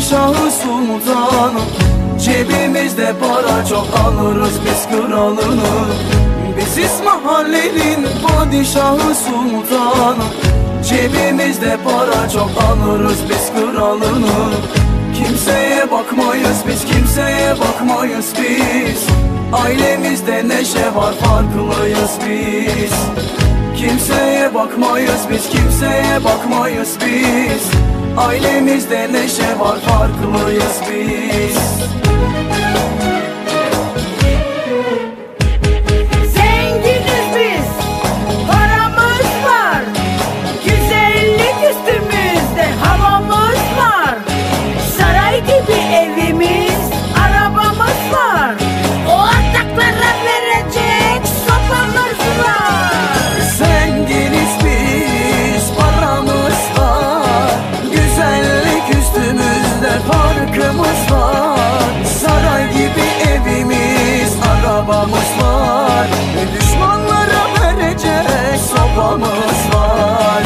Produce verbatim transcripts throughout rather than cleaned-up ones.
Padişahı sultanı, cebimizde para çok, alırız biz kralını. Biziz mahallenin padişahı sultanı, cebimizde para çok, alırız biz kralını. Kimseye bakmayız biz, kimseye bakmayız biz. Ailemizde neşe var, farklıyız biz. Kimseye bakmayız biz, kimseye bakmayız biz. Ailemizde neşe var, farklıyız biz. Zenginiz biz, paramız var, güzellik üstümüzde, havamız var. Saray gibi evimiz, arabamız var. O ataklara verecek sopamız var. Zenginiz biz, paramız var, güzellik üstümüzde, farkımız var. Saray gibi evimiz, arabamız var. Düşmanlara verecek sopamız var.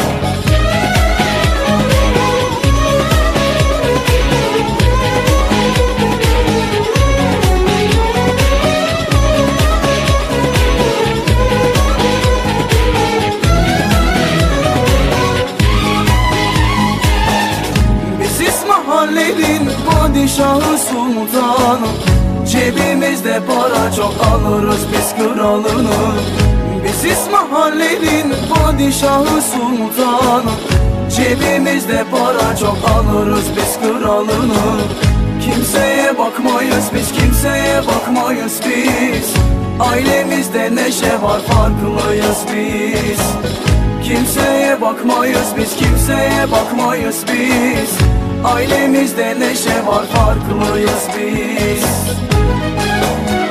Mahallenin padişahı sultanı, cebimizde para çok, alırız biz kralını. Biziz mahallenin padişahı sultanı, cebimizde para çok, alırız biz kralını. Kimseye bakmayız biz, kimseye bakmayız biz. Ailemizde neşe var, farklıyız biz. Kimseye bakmayız biz, kimseye bakmayız biz. Ailemizde neşe var, farklıyız biz.